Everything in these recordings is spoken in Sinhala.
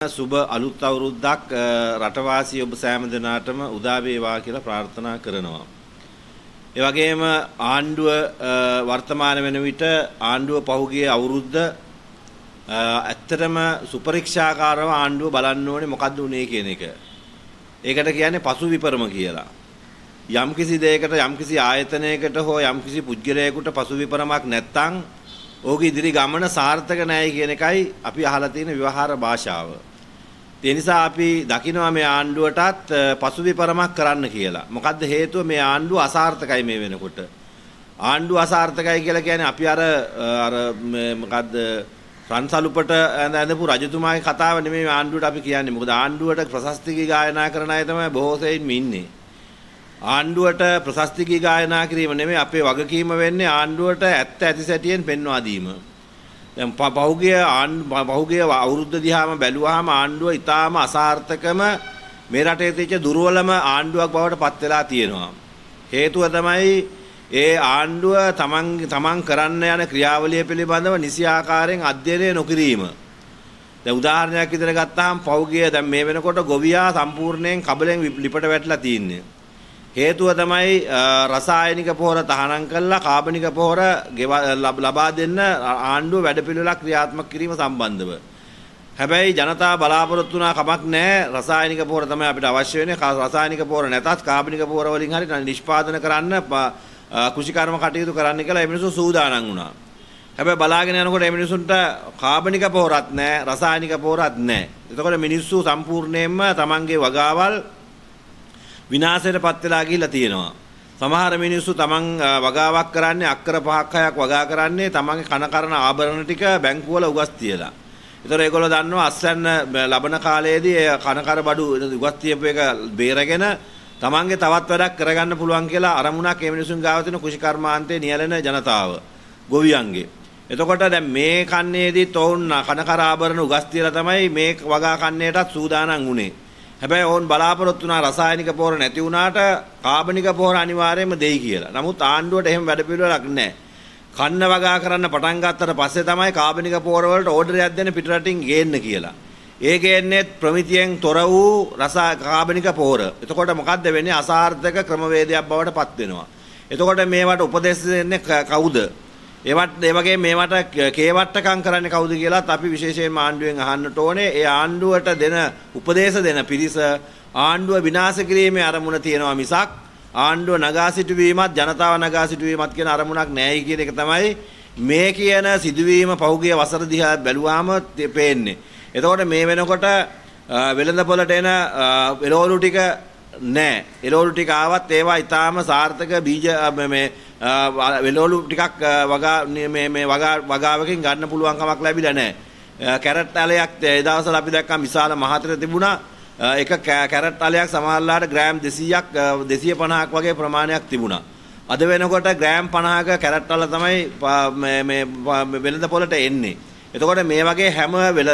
සුබ අලුත් අවුරුද්දක් රටවාසී ඔබ සෑම දෙනාටම උදා වේවා කියලා ප්‍රාර්ථනා කරනවා. ඒ වගේම ආණ්ඩුව වර්තමාන වෙන විට ආණ්ඩුව පහුගිය අවුරුද්ද ඇත්තටම සුපරීක්ෂාකාරව ආණ්ඩුව බලන්න ඕනේ මොකද්ද උනේ කියන එක. ඒකට කියන්නේ පසු විපරම කියලා. යම්කිසි දෙයකට යම්කිසි ආයතනයකට හෝ යම්කිසි පුද්ගලයෙකුට පසු විපරමක් නැත්තම් ඕකේ ඉදිරි ගමන සාර්ථක නැහැ කියන එකයි අපි අහලා තියෙන ව්‍යවහාර භාෂාව. ඒ නිසා අපි දකිනවා මේ ආණ්ඩුවටත් පසු විපරමක් කරන්න කියලා. මොකද්ද හේතුව මේ ආණ්ඩුව අසාර්ථකයි මේ වෙනකොට. ආණ්ඩුව අසාර්ථකයි කියලා කියන්නේ අපි අර මොකද්ද රන්සලුපට ඇඳපු රජතුමාගේ කතාව නෙමෙයි ආණ්ඩුවට අපි කියන්නේ. මොකද ආණ්ඩුවට ප්‍රශස්ති ගී ගායනා කරන අය තමයි බොහෝ සෙයින්ම ඉන්නේ. ආණ්ඩුවට ප්‍රශස්ති ගී ගායනා කිරීම නෙමෙයි අපේ වගකීම වෙන්නේ ආණ්ඩුවට ඇත්ත ඇති සැටියෙන් පෙන්වා දීම. දැන් පහුගිය අවුරුද්ද දිහාම බැලුවාම ආණ්ඩුව ඊටාම අසාර්ථකම මේ රටේ තියෙච්ච දුර්වලම ආණ්ඩුවක් බවට පත් වෙලා තියෙනවා. හේතුව තමයි ඒ ආණ්ඩුව තමන් කරන්න යන ක්‍රියාවලිය පිළිබඳව නිසි ආකාරයෙන් අධ්‍යයනය නොකිරීම. දැන් උදාහරණයක් විදිහට ගත්තාම පහුගිය දැන් මේ වෙනකොට ගොවියා සම්පූර්ණයෙන් කබලෙන් ලිපට වැටලා තියෙන්නේ. හේතුව තමයි රසායනික පොහොර තහනම් කළා කාබනික පොහොර ලබා දෙන්න ආණ්ඩුව වැඩපිළිවෙලක් ක්‍රියාත්මක කිරීම සම්බන්ධව. හැබැයි ජනතාව බලාපොරොත්තු වුණා කමක් නැහැ රසායනික පොහොර තමයි අපිට අවශ්‍ය වෙන්නේ. රසායනික පොහොර නැතත් කාබනික පොහොර වලින් හරි නිෂ්පාදනය කරන්න කෘෂිකර්ම කටයුතු කරන්න කියලා මේ මිනිස්සු සූදානම් වුණා. හැබැයි බලාගෙන යනකොට මේ මිනිසුන්ට කාබනික පොහොරත් නැහැ රසායනික පොහොරත් නැහැ. එතකොට මිනිස්සු සම්පූර්ණයෙන්ම තමන්ගේ වගාවල් විනාශයට පත් වෙලා ගිහිල්ලා තියෙනවා. සමහර මිනිස්සු තමන් වගාවක් කරන්නේ අක්කර 5ක් 6ක් වගා කරන්නේ තමන්ගේ කනකරන ආභරණ ටික බැංකුවල උගස් තියලා. ඒතර ඒගොල්ලෝ දන්නවා අස්වැන්න ලබන කාලයේදී කනකර බඩු උගස් තියපු එක බේරගෙන තමන්ගේ තවත් වැඩක් කරගන්න පුළුවන් කියලා අරමුණක් මේ මිනිසුන් ගාව තියෙන කුෂිකර්මාන්තයේ නියැලෙන ජනතාව ගොවියන්ගේ. එතකොට දැන් මේ කන්නේදී තෝන් කනකර ආභරණ උගස් තියලා තමයි මේ වගා කන්නේටත් සූදානම් වුනේ. හැබැයි ඕන් බලාපොරොත්තු වුණා රසායනික පොහොර නැති වුණාට කාබනික පොහොර අනිවාර්යයෙන්ම දෙයි කියලා. නමුත් ආණ්ඩුවට එහෙම වැඩ පිළිවෙලක් නැහැ. කන්න වගා කරන්න පටන් ගත්තට පස්සේ තමයි කාබනික පොහොර වලට ඕඩරයක් දෙන්න පිටරටින් ගේන්න කියලා. ඒ ගේන්නේ ප්‍රමිතියෙන් තොර වූ කාබනික පොහොර. එතකොට මොකද්ද වෙන්නේ? අසාර්ථක ක්‍රමවේදයක් බවට පත් වෙනවා. එතකොට මේවට උපදෙස් දෙන්නේ කවුද? ඒ වගේ මේවට කේවට්ටකම් කරන්නේ කවුද කියලාත් අපි විශේෂයෙන්ම ආණ්ඩුවෙන් අහන්නට ඕනේ. ඒ ආණ්ඩුවට දෙන උපදේශ දෙන පිරිස ආණ්ඩුව විනාශ කිරීමේ අරමුණ තියෙනවා මිසක් ආණ්ඩුව නගා සිටුවීමත් ජනතාව නගා සිටුවීමත් කියන අරමුණක් නැහැ කියන එක තමයි මේ කියන සිදුවීම පහුගිය වසර දිහා බැලුවාම පේන්නේ. එතකොට මේ වෙනකොට වෙළඳපොළට එන එළවලු ටික නැහැ. එළවලු ටික ආවත් ඒවා ඊටාම සාර්ථක බීජ මේ වෙළවලු ටිකක් වගාවකින් ගන්න පුළුවන් කමක් ලැබිලා නැහැ. කැරට් ඇලයක් ඒ දවස්වල අපි දැක්කම විශාල මහතර තිබුණා. එක කැරට් ඇලයක් සමහරලාට ග්‍රෑම් 200ක් 250ක් වගේ ප්‍රමාණයක් තිබුණා. අද වෙනකොට ග්‍රෑම් 50ක කැරට් ඇල තමයි මේ වෙළඳපොළට එන්නේ. එතකොට මේ වගේ හැම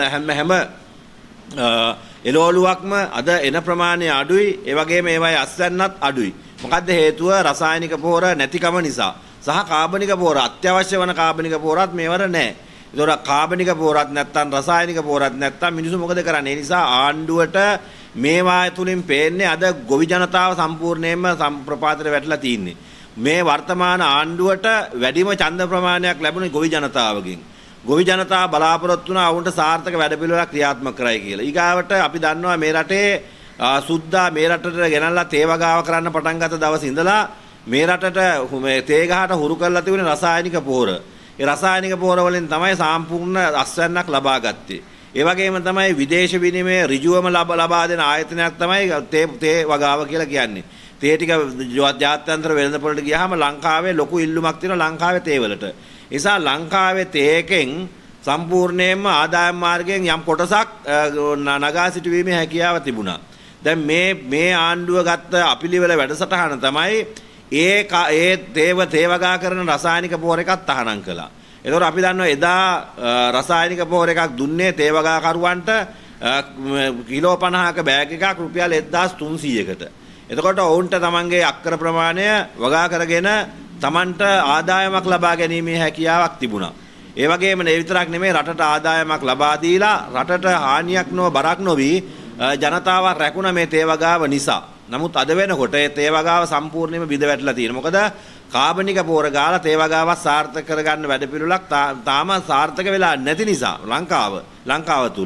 එළවලුවක්ම අද එන ප්‍රමාණය අඩුයි. ඒ වගේම ඒවායේ අස්වැන්නත් අඩුයි. මොකද්ද හේතුව? රසායනික පොහොර නැතිකම නිසා. සහ කාබනික පොහොර අත්‍යවශ්‍ය වන කාබනික පොහොරත් මේවර නැහැ. ඒතකොට කාබනික පොහොරත් නැත්තම් රසායනික පොහොරත් නැත්තම් මිනිස්සු මොකද කරන්නේ? ඒ නිසා ආණ්ඩුවට මේවා තුලින් පේන්නේ අද ගොවි ජනතාව සම්පූර්ණයෙන්ම ප්‍රපාතයට වැටලා තින්නේ. මේ වර්තමාන ආණ්ඩුවට වැඩිම ඡන්ද ප්‍රමාණයක් ලැබුණේ ගොවි ජනතාවගෙන්. ගොවි ජනතාව බලාපොරොත්තු වුණා වුන්ට සාර්ථක වැඩපිළිවෙලක් ක්‍රියාත්මක කරයි කියලා. ඊගාවට අපි දන්නවා මේ රටේ සුද්දා මේ රටට ගෙනල්ලා තේ වගාව කරන්න පටන් ගත්ත දවස් ඉඳලා මේ රටට තේ ගහට හුරු කරලා තිබුණේ රසායනික පොහොර. ඒ රසායනික පොහොර වලින් තමයි සම්පූර්ණ අස්වැන්නක් ලබා ගත්තේ. ඒ වගේම තමයි විදේශ විනිමය ඍජුවම ලබා දෙන ආයතනයක් තමයි තේ වගාව කියලා කියන්නේ. තේ ටික ජාත්‍යන්තර වෙළඳපොළට ගියාම ලංකාවේ ලොකු ඉල්ලුමක් තියෙනවා ලංකාවේ තේ වලට. නිසා ලංකාවේ තේකෙන් සම්පූර්ණයෙන්ම ආදායම් මාර්ගයෙන් යම් කොටසක් නගා සිටුවීමේ හැකියාව තිබුණා. දැන් මේ ආණ්ඩුව ගත්ත අපිලිවෙල වැඩසටහන තමයි ඒ තේ වගා කරන රසායනික පොහොර එකක් තහනම් කළා. ඒතකොට අපි දන්නවා එදා රසායනික පොහොර එකක් දුන්නේ තේ වගා කරුවන්ට කිලෝ 50ක බෑග් එකක් රුපියල් 1300කට. එතකොට ඔවුන්ට තමන්ගේ අක්කර ප්‍රමාණය වගා කරගෙන තමන්ට ආදායමක් ලබා ගැනීමේ හැකියාවක් තිබුණා. ඒ වගේම මේ විතරක් නෙමෙයි රටට ආදායමක් ලබා දීලා රටට හානියක් නොව බරක් නොවි ජනතාව රැකුණ මේ තේවගාව නිසා. නමුත් අද වෙනකොට ඒ තේවගාව සම්පූර්ණයෙන්ම බිඳ වැටලා තියෙනවා. මොකද කාබනික පෝර ගාලා තේවගාව සාර්ථක කරගන්න වැඩපිළිවෙලක් තාම සාර්ථක වෙලා නැති නිසා ලංකාව තුල.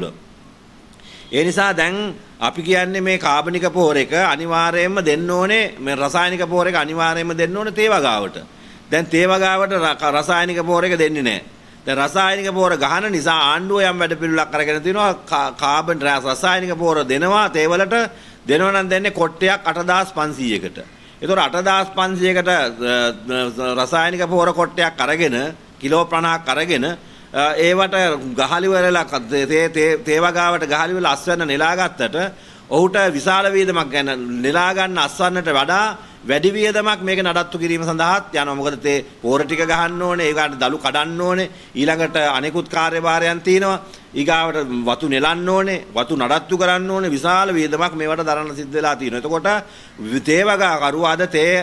ඒ නිසා දැන් අපි කියන්නේ මේ කාබනික පෝර එක අනිවාර්යයෙන්ම දෙන්න ඕනේ මේ රසායනික පෝර එක අනිවාර්යයෙන්ම දෙන්න ඕනේ තේවගාවට. දැන් තේවගාවට රසායනික පෝර එක දෙන්නේ නැහැ. දැන් රසායනික පෝර ගහන නිසා ආණ්ඩුව යම් වැඩපිළිවෙලක් අරගෙන තිනවා කාබන් රසායනික පෝර දෙනවා තේවලට දෙනවා නම් දෙන්නේ කොට්ටයක් 8500කට. ඒතකොට 8500කට රසායනික පෝර කොට්ටයක් අරගෙන කිලෝ 50ක් අරගෙන ඒවට ගහලි වලලා තේවගාවට ගහලි වල අස්වැන්න නෙලා ගත්තට ඔහුට විශාල වේදමක් ගැන නෙලා ගන්න අස්වන්නට වඩා වැඩි වියදමක් මේක නඩත්තු කිරීම සඳහාත් යනවා. මොකද තේ පෝර ටික ගහන්න ඕනේ, ඒකට දලු කඩන්න ඕනේ, ඊළඟට අනෙකුත් කාර්යභාරයන් තියෙනවා. ඊගාවට වතු නෙලන්න ඕනේ, වතු නඩත්තු කරන්න ඕනේ, විශාල වියදමක් මේවට දරන්න සිද්ධ වෙලා තියෙනවා. එතකොට තේවගා කරුවාද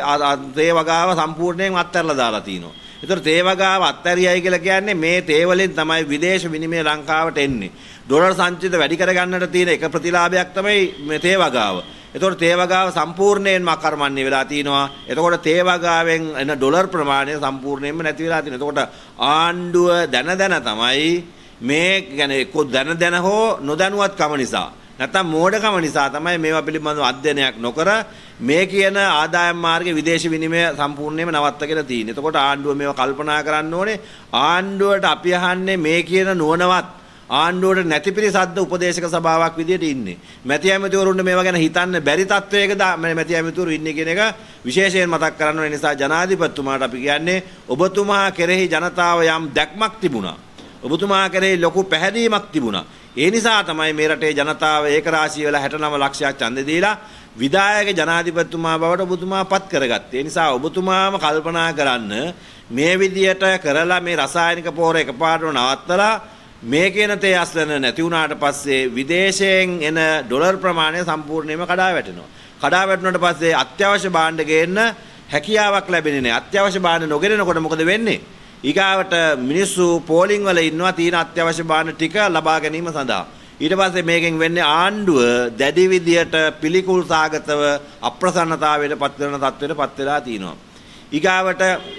තේවගාව සම්පූර්ණයෙන් අත්හැරලා දාලා තියෙනවා. ඒතර තේවගාව අත්හැරියයි කියලා කියන්නේ මේ තේ වලින් තමයි විදේශ විනිමය ලංකාවට එන්නේ. ඩොලර් සංචිත වැඩි කරගන්නට තියෙන එක ප්‍රතිලාභයක් තමයි මේ තේවගාව. එතකොට තේවගාව සම්පූර්ණයෙන්ම අකර්මණ්‍ය වෙලා තිනවා. එතකොට තේවගාවෙන් එන ඩොලර් ප්‍රමාණය සම්පූර්ණයෙන්ම නැති වෙලා තිනවා. එතකොට ආණ්ඩුව දැන තමයි මේ කියන්නේ දැන හෝ නොදැනුවත්කම නිසා නැත්නම් මෝඩකම නිසා තමයි මේවා පිළිබඳව අධ්‍යයනයක් නොකර මේ කියන ආදායම් මාර්ගයේ විදේශ විනිමය සම්පූර්ණයෙන්ම නවත්තගෙන තියෙන්නේ. එතකොට ආණ්ඩුව මේවා කල්පනා කරන්න ඕනේ. ආණ්ඩුවට අපි අහන්නේ මේ කියන නුවණවත් ආණ්ඩුවට නැති පිරිසක්ද උපදේශක සභාවක් විදියට ඉන්නේ. මැති ඇමතිවරුන්ට මේවා ගැන හිතන්න බැරි තත්වයකද මැති ඇමතිවරු ඉන්නේ කියන එක විශේෂයෙන් මතක් කරන්න ඕන නිසා ජනාධිපතිතුමාට අපි කියන්නේ ඔබතුමා කෙරෙහි ජනතාව යම් දැක්මක් තිබුණා. ඔබතුමා කෙරෙහි ලොකු පැහැදීමක් තිබුණා. ඒ නිසා තමයි මේ රටේ ජනතාව ඒකරාශී වෙලා 69 ලක්ෂයක් ඡන්දෙ දීලා විධායක ජනාධිපතිතුමා බවට ඔබතුමා පත් කරගත්තේ. ඒ නිසා ඔබතුමාම කල්පනා කරන්න මේ විදියට කරලා මේ රසායනික පෝර එකපාරටම නවත්තලා මේ කියන තේ අස්වැන්න නැති වුණාට පස්සේ විදේශයෙන් එන ඩොලර් ප්‍රමාණය සම්පූර්ණයෙන්ම කඩා වැටෙනවා. කඩා වැටුණාට පස්සේ අත්‍යවශ්‍ය භාණ්ඩ ගේන්න හැකියාවක් ලැබෙන්නේ නැහැ. අත්‍යවශ්‍ය භාණ්ඩ නොගෙනනකොට මොකද වෙන්නේ? ඊගාවට මිනිස්සු පෝලිං වල ඉන්නවා තියෙන අත්‍යවශ්‍ය භාණ්ඩ ටික ලබා ගැනීම සඳහා. ඊට පස්සේ මේකෙන් වෙන්නේ ආණ්ඩුව දැඩි විදියට පිළිකුල් සාගතව අප්‍රසන්නතාවයට පත් වෙන තත්ත්වයට පත් වෙලා තිනවා. ඊගාවට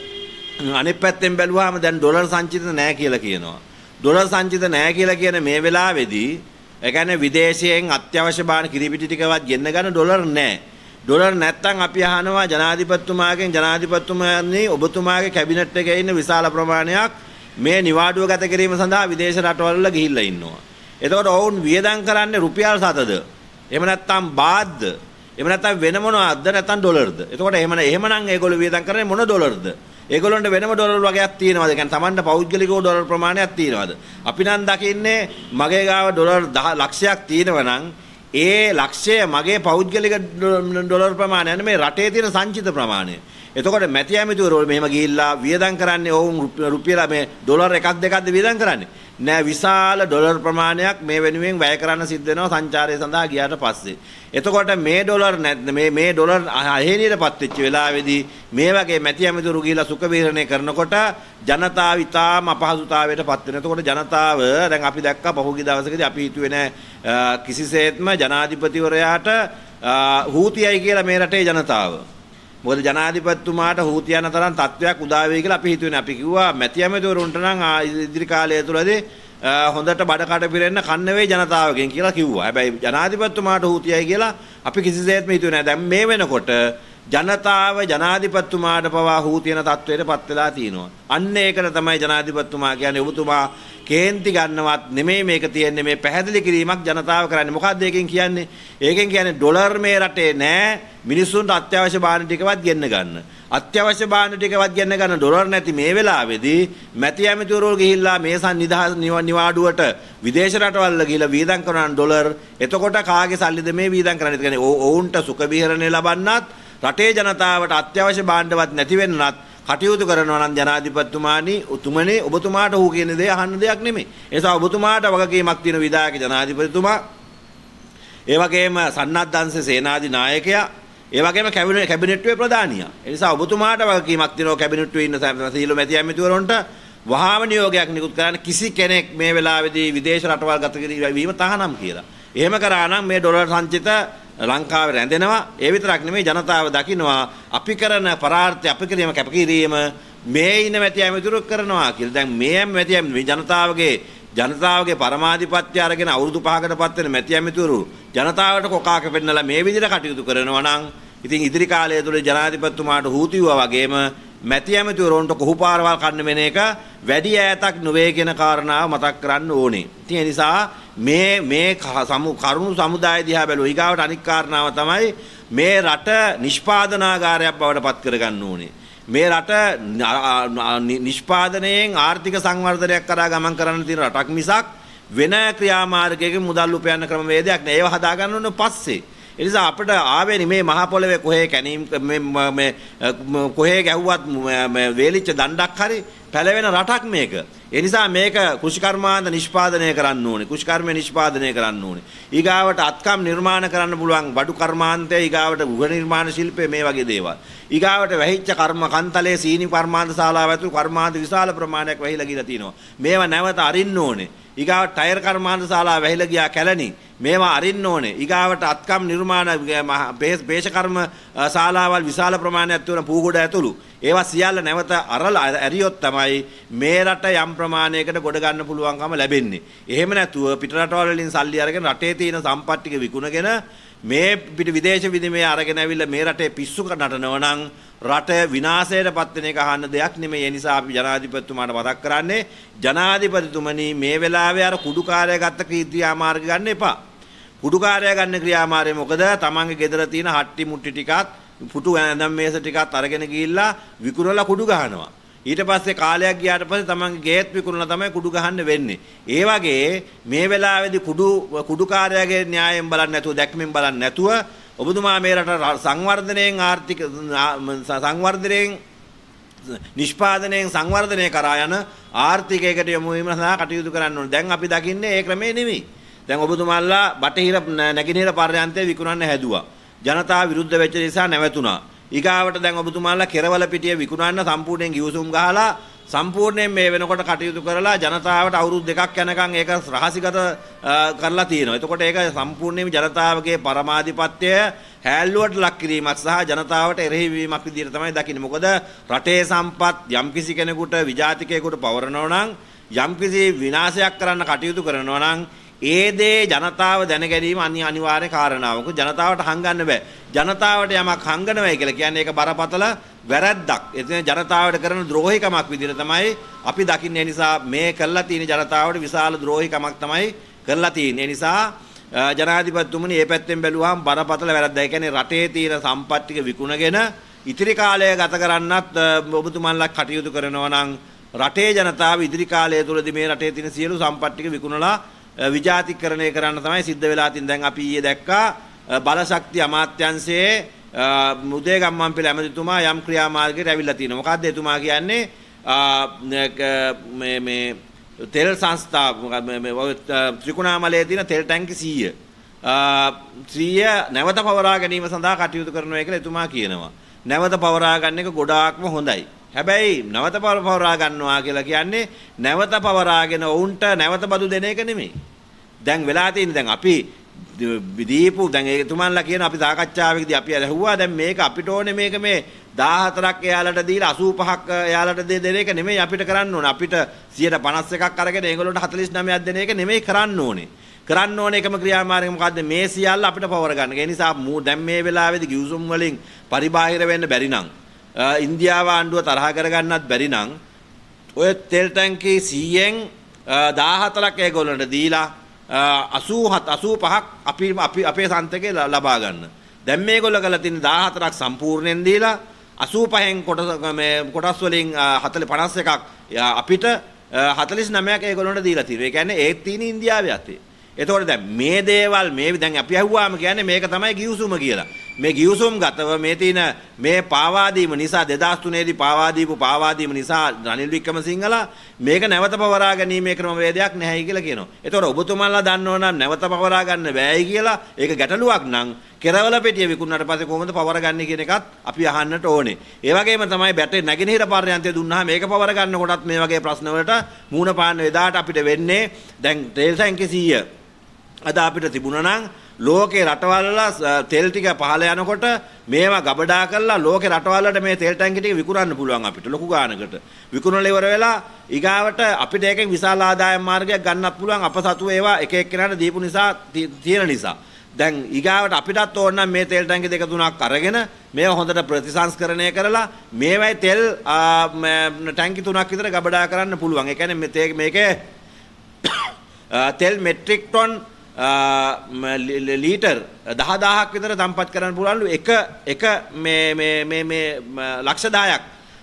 අනිත් පැත්තෙන් බැලුවාම දැන් ඩොලර් සංචිත නැහැ කියලා කියනවා. ඩොලර් සංචිත නැහැ කියලා කියන මේ වෙලාවේදී ඒ කියන්නේ විදේශයෙන් අත්‍යවශ්‍ය භාණ්ඩ කිරිපිටි ටිකවත් ගෙන්න ගන්න ඩොලර් නැහැ. ඩොලර් නැත්තම් අපි අහනවා ජනාධිපතිතුමාගේ ඔබතුමාගේ කැබිනට් එකේ ඉන්න විශාල ප්‍රමාණයක් මේ නිවාඩුව ගත කිරීම සඳහා විදේශ රටවල වල ගිහිල්ලා ඉන්නවා. එතකොට ඔවුන් වියදම් කරන්නේ රුපියල් 7ද? එහෙම නැත්තම් බාත්ද? එහෙම නැත්තම් වෙන මොනවද? නැත්තම් ඩොලර්ද? එතකොට එහෙමනම් ඒගොල්ලෝ වියදම් කරන්නේ මොන ඩොලර්ද? ඒගොල්ලන්ට වෙනම ඩොලර් වගේක් තියෙනවද? ඒ කියන්නේ Tamanට පෞද්ගලිකව ඩොලර් ප්‍රමාණයක් තියෙනවද? අපි නම් දකින්නේ මගේ ගාව ඩොලර් 10 ලක්ෂයක් තියෙනවා නම් ඒ ලක්ෂය මගේ පෞද්ගලික ඩොලර් ප්‍රමාණය නෙමෙයි රටේ තියෙන සංචිත ප්‍රමාණය. එතකොට මැති ඇමතිවරු මෙහෙම ගිහිල්ලා වියදම් කරන්නේ ඔවුන් රුපියල මේ ඩොලර් එකක් දෙකක්ද වියදම් කරන්නේ? නෑ, විශාල ඩොලර් ප්‍රමාණයක් මේ වෙනුවෙන් වැය කරන්න සිද්ධ වෙනවා සංචාරය සඳහා ගියාට පස්සේ. එතකොට මේ ඩොලර් මේ ඩොලර් අහේනියටපත් වෙච්ච වෙලාවේදී මේ වගේ මැති ඇමතිවරු ගිහිල්ලා සුඛ විහරණය කරනකොට ජනතාව ඉතාම අපහසුතාවයටපත් වෙනවා. එතකොට ජනතාව දැන් අපි දැක්කා පහුගිය දවසකදී අපි හිතුවේ නෑ කිසිසේත්ම ජනාධිපතිවරයාට හූතියයි කියලා මේ රටේ ජනතාව. මොකද ජනාධිපතිතුමාට හූතියන තරම් තත්වයක් උදා වෙයි කියලා අපි හිතුවේ නෑ. අපි කිව්වා මැති ඇමතිවරුන්ට නම් ඉදිරි කාලය තුලදී හොඳට බඩකට පිරෙන්න කන්න වෙයි ජනතාවගෙන් කියලා කිව්වා. හැබැයි ජනාධිපතිතුමාට හූතියයි කියලා අපි කිසිසේත්ම හිතුවේ නෑ. දැන් මේ වෙනකොට ජනතාව ජනාධිපතිතුමාට පවා හූතියන තත්වයටපත් වෙලා තියෙනවා. අන්න ඒකට තමයි ජනාධිපතිතුමා කියන්නේ ඔබතුමා කේන්ති ගන්නවත් නෙමෙයි මේක තියෙන්නේ මේ පැහැදිලි කිරීමක් ජනතාව කරන්නේ. මොකක්ද ඒකෙන් කියන්නේ? ඒකෙන් කියන්නේ ඩොලර් මේ රටේ නෑ, මිනිස්සුන්ට අත්‍යවශ්‍ය භාණ්ඩ ටිකවත් ගෙන්න ගන්න. අත්‍යවශ්‍ය භාණ්ඩ ටිකවත් ගෙන්න ගන්න ඩොලර් නැති මේ වෙලාවේදී මැති ඇමතිවරු ගිහිල්ලා මේ නිදහස් නිවාඩුවට විදේශ රටවල් ගිහිල්ලා වියදම් කරන ඩොලර් එතකොට කාගේ සල්ලිද මේ වියදම් කරන්නේ? ඒ කියන්නේ ඔවුන්ට සුඛ විහරණය ලබන්නත් රටේ ජනතාවට අත්‍යවශ්‍ය භාණ්ඩවත් නැති වෙන්නත් කටයුතු කරනවා නම් ජනාධිපතිතුමානි උතුමනේ ඔබතුමාට හු කියන දේ අහන්න දෙයක් නෙමෙයි. ඒ නිසා ඔබතුමාට වගකීමක් තියෙන විධායක ජනාධිපතිතුමා, ඒ වගේම සන්නද්ධ අංශ සේනාධි නායකයා, ඒ වගේම කැබිනට්ුවේ ප්‍රධානියා. ඒ නිසා ඔබතුමාට වගකීමක් තියෙනවා කැබිනට්ුවේ ඉන්න සීල මැති ඇමතිවරුන්ට වහාම නියෝගයක් නිකුත් කරන්න කිසි කෙනෙක් මේ වෙලාවේදී විදේශ රටවල් ගත වීම තහනම් කියලා. එහෙම කරා නම් මේ ඩොලර් සංචිත ලංකාවේ රැඳෙනවා. ඒ විතරක් නෙමෙයි ජනතාව දකින්නවා අපි කරන පරාර්ථය අපි කිරීම කැපකිරීම මේ ඉන්න මැති ඇමතිවරු කරනවා කියලා. දැන් මේ මැති ජනතාවගේ පරමාධිපත්‍ය අරගෙන අවුරුදු 5කට පත් වෙන මැති ඇමතිවරු ජනතාවට කොකා කැපෙන්නලා මේ විදිහට කටයුතු කරනවා නම් ඉතින් ඉදිරි කාලය තුළ ජනාධිපතිතුමාට හූතිවුවා වගේම මැති ඇමතිවරුන්ට කොහුපාරවල් කන්න වෙන එක වැඩි ඈතක් නොවේ කියන කාරණාව මතක් කරන්න ඕනේ. ඉතින් ඒ නිසා මේ කරුණු සමුදාය දිහා බැලුවා. ඊගාවට අනික් කාරණාව තමයි මේ රට නිෂ්පාදනාගාරයක් බවට පත් කරගන්න ඕනේ. මේ රට නිෂ්පාදනයෙන් ආර්ථික සංවර්ධනයක් කරා ගමන් කරන්න තියෙන රටක් මිසක් වෙන ක්‍රියාමාර්ගයකින් මුදල් උපයන්න ක්‍රමවේදයක් නෑ. ඒව හදා ගන්න ඕනේ පස්සේ. ඒ නිසා අපිට ආවෙන්නේ මේ මහ පොළවේ කොහේ කැණීම් මේ කොහේ ගැහුවත් වේලිච්ච දණ්ඩක් හරි පැලවෙන රටක් මේක. ඒ නිසා මේක කෘෂිකර්මාන්ත නිෂ්පාදනය කරන්න ඕනේ. කෘෂිකර්ම නිෂ්පාදනය කරන්න ඕනේ. ඊගාවට අත්කම් නිර්මාණ කරන්න පුළුවන් බඩු කර්මාන්තය, ඊගාවට ගෘහ නිර්මාණ ශිල්පය මේ වගේ දේවල්. ඊගාවට වැහිච්ච කර්ම කන්තලයේ සීනි කර්මාන්ත ශාලාව ඇතුළු කර්මාන්ත විශාල ප්‍රමාණයක් වැහිලා ගිලා තිනවා. මේවා නැවත අරින්න ඕනේ. ඊගාවට ටයර් කර්මාන්ත ශාලාව වැහිලා ගියා කැලණි. මේවා අරින්න ඕනේ. ඊගාවට අත්කම් නිර්මාණ පේෂ කර්ම ශාලාවල් විශාල ප්‍රමාණයක් තියෙන පූගොඩ ඇතුළු ඒවා සියල්ල නැවත අරලා ඇරියොත් තමයි මේ රට යම් ප්‍රමාණයකට ගොඩ ගන්න පුළුවන්කම ලැබෙන්නේ. එහෙම නැතුව පිට රටවල් වලින් සල්ලි අරගෙන රටේ තියෙන සම්පත් ටික විකුණගෙන මේ පිට විදේශ විනිමය අරගෙන ඇවිල්ලා මේ රටේ පිස්සු නටනවා නම් රට විනාශයටපත් වෙන එක අහන්න දෙයක් නෙමෙයි. ඒ නිසා අපි ජනාධිපතිතුමාට මතක් කරන්නේ ජනාධිපතිතුමනි මේ වෙලාවේ අර කුඩුකාරය ගත්ත ක්‍රියාමාර්ග ගන්න එපා. කුඩුකාරය ගන්න ක්‍රියාමාර්ගය මොකද? තමන්ගේ ගෙදර තියෙන හට්ටි මුට්ටි ටිකත් පුටු ඇඳන් මේස ටිකත් අරගෙන ගිහිල්ලා විකුණලා කුඩු ගහනවා. ඊට පස්සේ කාලයක් ගියාට පස්සේ තමන්ගේ ගේත් විකුණලා තමයි කුඩු ගහන්න වෙන්නේ. ඒ වගේ මේ වෙලාවේදී කුඩුකාරයාගේ න්‍යායෙන් බලන්නේ නැතුව දැක්මෙන් බලන්නේ නැතුව ඔබතුමා මේ රට සංවර්ධනයෙන් ආර්ථික සංවර්ධනයෙන් නිෂ්පාදනයෙන් සංවර්ධනය කරා යන ආර්ථිකයකට යොමු වීම සඳහා කටයුතු කරන්න ඕනේ. දැන් අපි දකින්නේ ඒ ක්‍රමේ නෙමෙයි. දැන් ඔබතුමාලා බටහිර නැගෙනහිර පර්යන්තය විකුණන්න හැදුවා. ජනතාව විරුද්ධ වෙච්ච නිසා නැවතුණා. ඊගාවට දැන් ඔබතුමාලා කෙරවල පිටිය විකුණන්න සම්පූර්ණයෙන් ගිවිසුම් ගහලා සම්පූර්ණයෙන් මේ වෙනකොට කටයුතු කරලා ජනතාවට අවුරුදු 2ක් යනකම් ඒක රහසිගත කරලා තියෙනවා. එතකොට ඒක සම්පූර්ණයෙන්ම ජනතාවගේ පරමාධිපත්‍යය හැල්ලුවට ලක් කිරීමක් සහ ජනතාවට එරෙහි වීමක් විදිහට තමයි දකින්නේ. මොකද රටේ සම්පත් යම්කිසි කෙනෙකුට විජාතිකයෙකුට පවරනවා නම් යම්කිසි විනාශයක් කරන්න කටයුතු කරනවා නම් ඒ දේ ජනතාව දැන ගැනීම අනිවාර්ය කාරණාවක්. ජනතාවට හංගන්න බෑ. ජනතාවට යමක් හංගනවයි කියලා කියන්නේ ඒක බරපතල වැරැද්දක්. එතන ජනතාවට කරන ද්‍රෝහිකමක් විදිහට තමයි අපි දකින්නේ. නිසා මේ කළා තියෙන ජනතාවට විශාල ද්‍රෝහිකමක් තමයි කරලා තියෙන්නේ. නිසා ජනාධිපතිතුමනි මේ පැත්තෙන් බැලුවාම බරපතල වැරද්දක්. ඒ කියන්නේ රටේ තියෙන සම්පත් ටික විකුණගෙන ඉතිරි කාලය ගත කරන්නත් ඔබතුමන්ලා කටයුතු කරනවා නම් රටේ ජනතාව ඉදිරි කාලය තුලදී මේ රටේ තියෙන සියලු සම්පත් ටික විකුණලා විජාතිකරණය කරන්න තමයි සිද්ධ වෙලා තියෙන්නේ. දැන් අපි ඊයේ දැක්කා බලශක්ති අමාත්‍යාංශයේ උදේ ගම්මන්පිල ඇමතිතුමා යම් ක්‍රියාමාර්ගයකට ඇවිල්ලා තියෙනවා. මොකද්ද එතුමා කියන්නේ? මේ තෙල් සංස්ථා ත්‍රිකුණාමලයේ තියෙන තෙල් ටැංකි 100 නැවත පවරා ගැනීම සඳහා කටයුතු කරනවා කියලා එතුමා කියනවා. නැවත පවරා ගන්න එක ගොඩාක්ම හොඳයි. හැබැයි නැවත පවරා ගන්නවා කියලා කියන්නේ නැවත පවරාගෙන වුන්ට නැවත බදු දෙන එක නෙමෙයි. දැන් වෙලා තියෙන්නේ දැන් අපි දීපු දැන් එතුමන්ලා කියන අපි සාකච්ඡාවකදී අපි ඇහුවා දැන් මේක අපිට ඕනේ මේක මේ 14ක් එයාලට දීලා 85ක් එයාලට දෙන එක නෙමෙයි අපිට කරන්න ඕනේ. අපිට 51ක් අරගෙන ඒගොල්ලන්ට 49ක් දෙන එක නෙමෙයි කරන්න ඕනේ. කරන්න ඕනේ එකම ක්‍රියාමාර්ගය මොකද්ද? මේ සියල්ල අපිට පවර ගන්න. ඒ නිසා දැන් මේ වෙලාවේදී ගිවිසුම් වලින් පරිබාහිර වෙන්න බැරි නම් ඉන්දියාව ආණ්ඩුව තරහ කරගන්නත් බැරි නම් ඔය තෙල් ටැංකි 100න් 14ක් ඒගොල්ලන්ට දීලා 85ක් අපි අපේ සන්තකේ ලබා ගන්න. දැන් මේගොල්ලෝ කරලා තියෙන 14ක් සම්පූර්ණයෙන් දීලා 85න් කොටස් වලින් 51ක් අපිට 49ක් ඒගොල්ලන්ට දීලා තියෙනවා. ඒ කියන්නේ ඒත් තියෙන ඉන්දියාවේ අතේ. එතකොට දැන් මේ දේවල් මේ දැන් අපි අහුවාම කියන්නේ මේක තමයි ගිවිසුම කියලා. මේ ගිවිසුම් ගතව මේ තියෙන මේ පාවා දීම නිසා 2003 දී පාවා දීම නිසා රනිල් වික්‍රමසිංහලා මේක නැවත පවරා ගැනීමේ ක්‍රමවේදයක් නැහැයි කියලා කියනවා. ඒතකොට ඔබතුමාලා දන්නව නම් නැවත පවරා ගන්න බෑයි කියලා ඒක ගැටලුවක් නම් කෙරවල පෙටිය විකුණුනාට පස්සේ කොහොමද පවර ගන්න කියන එකත් අපි අහන්නට ඕනේ. ඒ වගේම තමයි බැටේ නැගෙනහිර පර්යන්තය දුන්නාම මේක පවර ගන්න කොටත් මේ වගේ ප්‍රශ්න වලට මූණ පාන්න වෙදාට අපිට වෙන්නේ දැන් තෙල් ටැංකි 100 අද අපිට තිබුණා නම් ලෝකේ රටවල් වල තෙල් ටික පහළ යනකොට මේවා ගබඩා කරලා ලෝකේ රටවල් වලට මේ තෙල් ටැංකි ටික විකුණන්න පුළුවන් අපිට ලොකු ගානකට. විකුණලා ඉවර වෙලා ඊගාවට අපිට ඒකෙන් විශාල ආදායම් මාර්ගයක් ගන්නත් පුළුවන් අප සතු ඒවා එක එක්කෙනාට දීපු නිසා තියෙන නිසා. දැන් ඊගාවට අපිටත් ඕන නම් මේ තෙල් ටැංකි දෙක තුනක් අරගෙන මේවා හොඳට ප්‍රතිසංස්කරණය කරලා මේවයි තෙල් ටැංකි තුනක් විතර ගබඩා කරන්න පුළුවන්. ඒ කියන්නේ මේකේ තෙල් මෙට්‍රික් ටොන් ලීටර් 10000ක් විතර තම්පත් කරන්න පුළුවන්ලු එක මේ ලක්ෂ 10ක්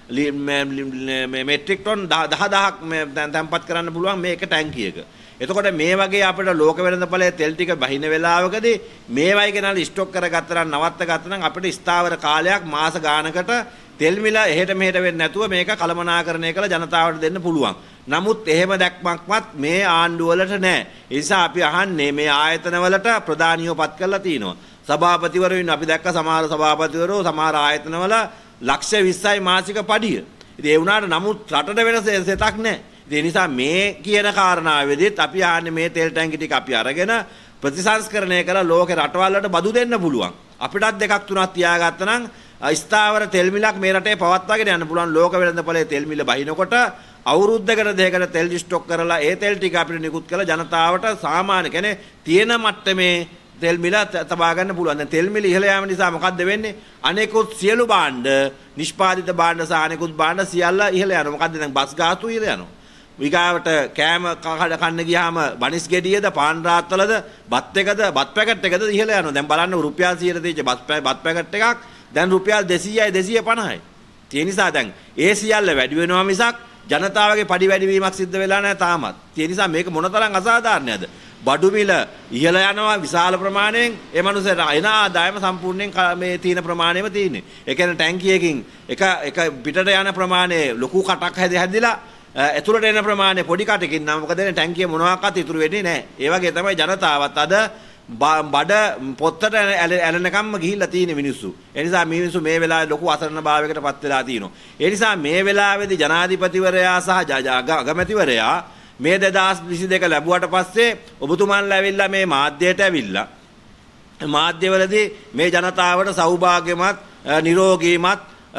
මෙට්‍රික් ටොන් 10000ක් තම්පත් කරන්න පුළුවන් මේ එක ටැංකියක. එතකොට මේ වගේ අපිට ලෝක වෙළඳපොලේ තෙල් ටික බහින වෙලාවකදී මේවයි ගෙනල්ලා ස්ටොක් කරගත්තා නම් නවත්ත ගත්තා නම් අපිට ස්ථාවර කාලයක් මාස ගානකට තෙල් මිල එහෙට මෙහෙට වෙන්නේ නැතුව මේක කළමනාකරණය කළ ජනතාවට දෙන්න පුළුවන්. නමුත් එහෙම දැක්මක්වත් මේ ආණ්ඩුව වලට නැහැ. ඒ නිසා අපි අහන්නේ මේ ආයතන වලට ප්‍රධානියෝ පත් කරලා තිනවා. සභාපතිවරු ඉන්න අපි දැක්ක සමහර සභාපතිවරු සමහර ආයතන වල ලක්ෂ 20යි මාසික පඩිය. ඉතින් ඒ වුණාට නමුත් රටට වෙන සෙතක් නැහැ. ඒ නිසා මේ කියන කාරණාවෙදිත් අපි ආන්නේ මේ තෙල් ටැංකි ටික අපි අරගෙන ප්‍රතිසංස්කරණය කරලා ලෝකේ රටවල් වලට බදු දෙන්න පුළුවන්. අපිටත් දෙකක් තුනක් තියාගත්තා නම් ස්ථාවර තෙල් මිලක් මේ රටේ පවත්වාගෙන යන්න පුළුවන්. ලෝක වෙළඳපොලේ තෙල් මිල බහිනකොට අවුරුද්දකට දෙකකට තෙල් ස්ටොක් කරලා ඒ තෙල් ටික අපිට නිකුත් කරලා ජනතාවට සාමාන්‍ය කියන්නේ තියෙන මට්ටමේ තෙල් මිල තබා ගන්න පුළුවන්. දැන් තෙල් මිල ඉහළ යාම නිසා මොකද්ද වෙන්නේ? අනෙකුත් සියලු භාණ්ඩ නිෂ්පාදිත භාණ්ඩ සහ අනෙකුත් භාණ්ඩ සියල්ල ඉහළ යනවා. මොකද්ද දැන් බස් ගාස්තු ඉහළ යනවා. විගාවට කෑම කන්න ගියාම බනිස් ගෙඩියද පාන් රාත්තලද බත් එකද බත් පැකට් එකද ඉහළ යනවා. දැන් බලන්න රුපියල් 100ට දීච්ච බත් පැකට් එකක් දැන් රුපියල් 200යි 250යි. ඒ නිසා දැන් ඒ සියල්ල වැඩි වෙනවා මිසක් ජනතාවගේ පඩි වැඩිවීමක් සිද්ධ වෙලා නැහැ තාමත්. ඒ නිසා මේක මොනතරම් අසාධාරණයක්ද? බඩු මිල ඉහළ යනවා විශාල ප්‍රමාණයෙන්. ඒ මනුස්සයට එන ආදායම සම්පූර්ණයෙන් මේ තියෙන ප්‍රමාණයම තියෙන්නේ. ඒ කියන්නේ ටැංකියකින් එක පිටට යන ප්‍රමාණය ලොකු කටක් හැදිලා ඇතුළට එන ප්‍රමාණය පොඩි කටකින් නම් මොකද එන්නේ ටැංකිය මොනවාක්වත් ඉතුරු වෙන්නේ නැහැ. ඒ වගේ තමයි ජනතාවත් අද බඩ පොත්තට ඇලෙනකම්ම ගිහිල්ලා තියෙන මිනිස්සු. ඒ නිසා මිනිස්සු මේ වෙලාවේ ලොකු අසරණ භාවයකට පත් වෙලා තියෙනවා. ඒ නිසා මේ වෙලාවේදී ජනාධිපතිවරයා සහ අගමැතිවරයා මේ 2022 ලැබුවට පස්සේ ඔබතුමන්ලා ඇවිල්ලා මේ මාධ්‍යයට ඇවිල්ලා මාධ්‍යවලදී මේ ජනතාවට සෞභාග්‍යමත් නිරෝගීමත්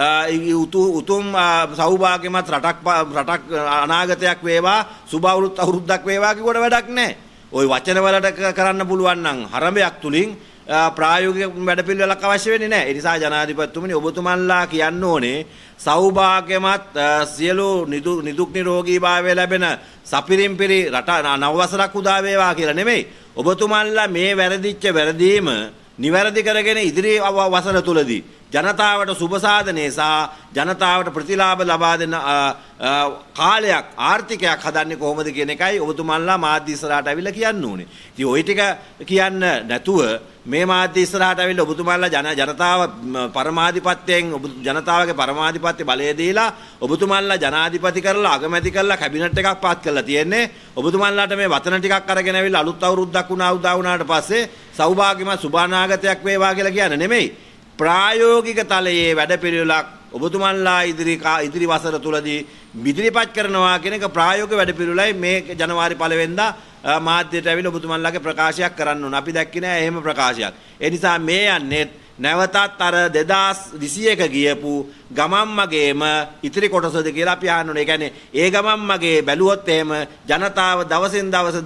උතුම් සෞභාග්‍යමත් රටක් අනාගතයක් වේවා සුබ අවුරුද්දක් වේවා කිව්වට වැඩක් නැහැ. ওই වචන වලට කරන්න පුළුවන් නම් හරඹයක් තුලින් ප්‍රායෝගික වැඩපිළිවෙලක් අවශ්‍ය වෙන්නේ නැහැ. ඒ නිසා ජනාධිපතිතුමනි ඔබතුමන්ලා කියන්න ඕනේ සෞභාග්‍යමත් සියලු නිදුක් නිරෝගී භාවය ලැබෙන සපිරිම්පිරි රට නව වසරක් උදා වේවා කියලා නෙමෙයි. ඔබතුමන්ලා මේ වැරදිච්ච වැරදීම නිවැරදි කරගෙන ඉදිරි වසර තුලදී ජනතාවට සුබ සාධනය සහ ජනතාවට ප්‍රතිලාභ ලබා දෙන කාලයක් ආර්ථිකයක් හදන්නේ කොහොමද කියන එකයි ඔබතුමන්ලා මාධ්‍ය ඉස්සරහට අවිල්ලා කියන්න ඕනේ. ඉතින් ওই ටික කියන්න නැතුව මේ මාධ්‍ය ඉස්සරහට අවිල්ලා ඔබතුමන්ලා ජනතාව පරමාධිපත්‍යයෙන් ජනතාවගේ පරමාධිපත්‍ය බලය දීලා ඔබතුමන්ලා ජනාධිපති කරලා අගමැති කරලා කැබිනට් එකක් පාත් කරලා තියෙන්නේ. ඔබතුමන්ලාට මේ වචන ටිකක් අරගෙන අවිල්ලා අලුත් අවුරුද්දක් උදා වුණාට පස්සේ සෞභාග්‍යමත් සුබානාගතයක් වේවා කියලා කියන්නේ නෙමෙයි. ප්‍රායෝගික තලයේ වැඩපිළිවෙලක් ඔබතුමන්ලා ඉදිරි වසර තුලදී ඉදිරිපත් කරනවා කියන එක ප්‍රායෝගික වැඩපිළිවෙලයි මේ ජනවාරි 1 වෙනිදා මාධ්‍යයට ඇවිල්ලා ඔබතුමන්ලාගේ ප්‍රකාශයක් කරන්න ඕන. අපි දැක්කේ නෑ එහෙම ප්‍රකාශයක්. ඒ නිසා මේ යන්නේ නැවතත් අර 2021 ගියපු ගමම්මගේම ඉතිරි කොටසද කියලා අපි අහන්න ඕනේ. ඒ කියන්නේ ඒ ගමම්මගේ බැලුවොත් එහෙම ජනතාව දවසින්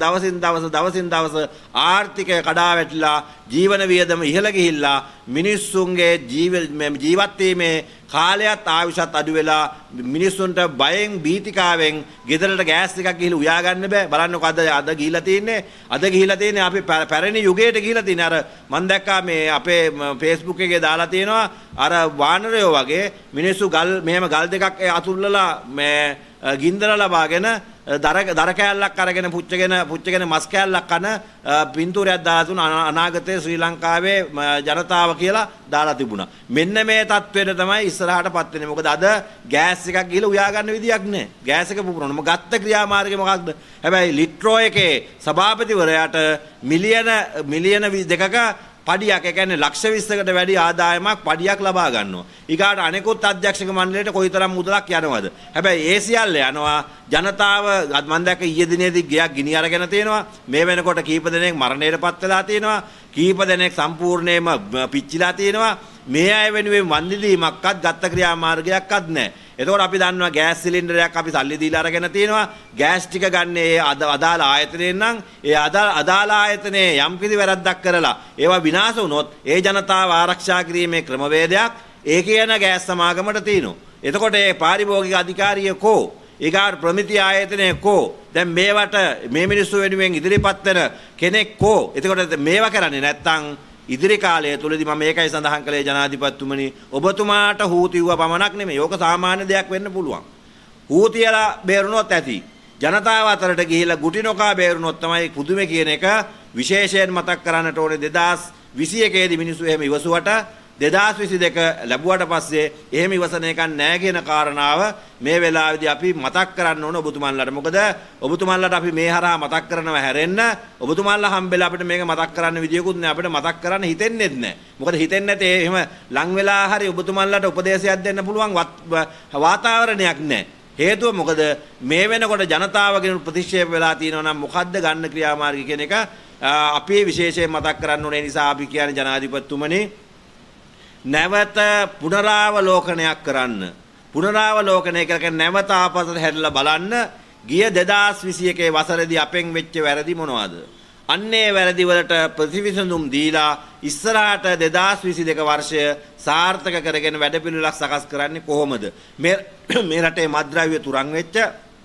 දවස ආර්ථිකය කඩා වැටිලා ජීවන වියදම ඉහළ ගිහිල්ලා මිනිස්සුන්ගේ ජීවත් වීමේ කාලයත් ආයුෂත් අඩු වෙලා මිනිස්සුන්ට බයෙන් බීතිකාවෙන් ගෙදරට ගෑස් එකක් ගිහලා උයා ගන්න බෑ. බලන්නකො අද ගිහිලා තියෙන්නේ අපි පැරණි යුගයට ගිහිලා තියෙන්නේ. අර මම දැක්කා මේ අපේ Facebook එකේ දාලා තියෙනවා අර වානරයෝ වගේ මිනිස්සු ගල් දෙකක් අතුල්ලලා මේ ගින්දර ලබාගෙන දර කෑල්ලක් අරගෙන පුච්චගෙන මස් කෑල්ලක් කන පින්තූරයක් දාලා තුන අනාගතයේ ශ්‍රී ලංකාවේ ජනතාව කියලා දාලා තිබුණා. මෙන්න මේ තත්ත්වයට තමයි ඉස්සරහටපත් වෙන්නේ. මොකද අද ගෑස් එකක් ගිහලා උයා ගන්න විදියක් නැහැ. ගෑස් එක පුපුරනවා. ගත්ත ක්‍රියාමාර්ගය මොකක්ද? හැබැයි ලිට්‍රෝ එකේ සභාපතිවරයාට මිලියන 2ක පඩියක්, ඒ කියන්නේ ලක්ෂ 20කට වැඩි ආදායමක් පඩියක් ලබා ගන්නවා. ඊගාට අනෙකුත් අධ්‍යක්ෂක මණ්ඩලයට කොයිතරම් මුදලක් යනවද? හැබැයි ඒ සියල්ල යනවා ජනතාව. මම දැක්ක ඊයේ දිනේදී ගියක් ගිනි අරගෙන තියෙනවා. මේ වෙනකොට කීප දෙනෙක් මරණයටපත් වෙලා තියෙනවා. කීප දෙනෙක් සම්පූර්ණයෙන්ම පිච්චිලා තියෙනවා. මේ අය වෙනුවෙන් වන්දිදීමක්වත් ගත්ත ක්‍රියාමාර්ගයක්වත් නැහැ. එතකොට අපි දන්නවා ගෑස් සිලින්ඩරයක් අපි සල්ලි දීලා අරගෙන තියෙනවා. ගෑස් ටික ගන්න ඒ අදාළ ආයතනයෙන් නම් ඒ අදාළ ආයතනයේ යම් කිසි වැරද්දක් කරලා ඒවා විනාශ වුණොත් ඒ ජනතාව ආරක්ෂා කිරීමේ ක්‍රමවේදයක් ඒ කියන ගෑස් සමාගමට තියෙනවා. එතකොට ඒ පාරිභෝගික අධිකාරිය කෝ ඊගාට ප්‍රමිති ආයතනය කෝ දැන් මේවට මේ මිනිස්සු වෙනුවෙන් ඉදිරිපත් වෙන කෙනෙක් කෝ. එතකොට මේවා කරන්නේ නැත්තම් ඉදිරි කාලය තුලදී මම මේකයි සඳහන් කළේ ජනාධිපතිතුමනි, ඔබතුමාට හූතිව්ව පමණක් නෙමෙයි. ඕක සාමාන්‍ය දෙයක් වෙන්න පුළුවන්. හූතියලා බේරුණොත් ඇති. ජනතාව අතරට ගිහිල්ලා ගුටි නොකා බේරුණොත් තමයි පුදුමේ කියන එක විශේෂයෙන් මතක් කරන්නට ඕනේ. 2021 දී මිනිස්සු එහෙම ඉවසුවට 2022 ලැබුවට පස්සේ එහෙම ඉවසන එකක් නැහැ කියන කාරණාව මේ වෙලාවේදී අපි මතක් කරන්න ඕන ඔබතුමන්ලාට. මොකද ඔබතුමන්ලාට අපි මේ හරහා මතක් කරනවා හැරෙන්න ඔබතුමන්ලා හම්බෙලා අපිට මේක මතක් කරන්න විදියකුත් නැහැ. අපිට මතක් කරන්න හිතෙන්නේ නැහැ. මොකද හිතෙන්නේ නැතේ එහෙම ලං වෙලා හරි ඔබතුමන්ලාට උපදේශයක් දෙන්න පුළුවන් වාතාවරණයක් නැහැ. හේතුව මොකද මේ වෙනකොට ජනතාවගෙන් ප්‍රතික්ෂේප වෙලා තියෙනවා නම් මොකද්ද ගන්න ක්‍රියාමාර්ගය කියන එක අපි විශේෂයෙන් මතක් කරන්න ඕනේ. නිසා අපි කියන්නේ ජනාධිපතිතුමනි නැවත පුනරාවලෝකනයක් කරන්න. පුනරාවලෝකනය කරගෙන නැවත ආපස්සට හැරිලා බලන්න ගිය 2021 වසරේදී අපෙන් වෙච්ච වැරදි මොනවද? අන්නේ වැරදි වලට ප්‍රතිවිසඳුම් දීලා ඉස්සරහට 2022 වර්ෂය සාර්ථක කරගෙන වැඩපිළිවෙලක් සකස් කරන්නේ කොහොමද? මේ රටේ මත්ද්‍රව්‍ය තුරන් වෙච්ච,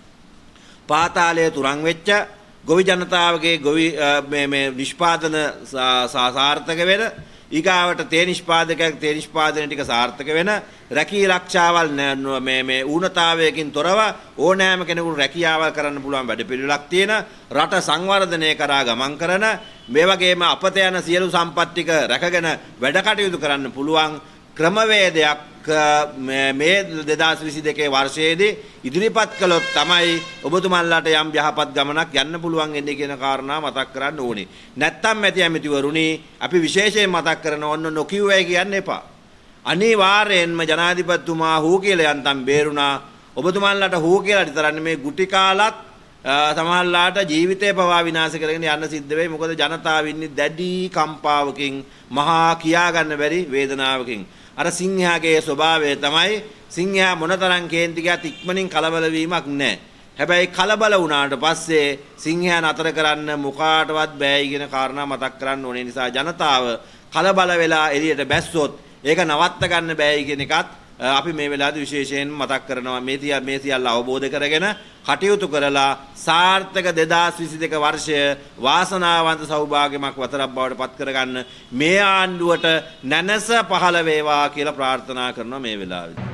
පාතාලය තුරන් වෙච්ච, ගොවි ජනතාවගේ ගොවි මේ නිෂ්පාදන සාර්ථක වෙන, ඊගාවට තේ නිෂ්පාදනය ටික සාර්ථක වෙන, රැකී ආරක්ෂාවල් මේ ඌනතාවයකින් තොරව ඕනෑම කෙනෙකුට රැකියාවල් කරන්න පුළුවන් වැඩපිළිවෙලක් තියෙන, රට සංවර්ධනය කරා ගමන් කරන, මේ වගේම අපත යන සියලු සම්පත් ටික රැකගෙන වැඩ කටයුතු කරන්න පුළුවන් ක්‍රමවේදයක් මේ 2022 වර්ෂයේදී ඉදිරිපත් කළොත් තමයි ඔබතුමන්ලාට යම් යහපත් ගමනක් යන්න පුළුවන් වෙන්නේ කියන කාරණා මතක් කරන්න ඕනේ. නැත්තම් ඇතිවරුනි අපි විශේෂයෙන් මතක් කරන ඕන නොකියුවයි කියන්න එපා. අනිවාර්යෙන්ම ජනාධිපතිතුමා හූ කියලා යන්තම් බේරුණා. ඔබතුමන්ලාට හූ කියලා විතරන්නේ මේ ගුටි කාලත් සමහරලාට ජීවිතේ පවා විනාශ කරගෙන යන්න සිද්ධ වෙයි. මොකද ජනතාව ඉන්නේ දැඩි කම්පාවකින්, මහා කියා ගන්න බැරි වේදනාවකින්. අර සිංහයාගේ ස්වභාවය තමයි සිංහයා මොනතරම් කේන්ති ගියත් ඉක්මනින් කලබල වීමක් නැහැ. හැබැයි කලබල වුණාට පස්සේ සිංහයා නතර කරන්න මොකාටවත් බෑයි කියන කාරණා මතක් කරන්න ඕනේ. නිසා ජනතාව කලබල වෙලා එළියට බැස්සොත් ඒක නවත්ත ගන්න බෑයි කියන එකත් අපි මේ වෙලාවේදී විශේෂයෙන් මතක් කරනවා. මේ සියල්ල අවබෝධ කරගෙන කටයුතු කරලා සාර්ථක 2022 වර්ෂය වාසනාවන්ත සෞභාග්‍යමත් වතරක් බවට පත් කරගන්න මේ ආණ්ඩුවට නැනස පහළ වේවා කියලා ප්‍රාර්ථනා කරනවා මේ වෙලාවේදී.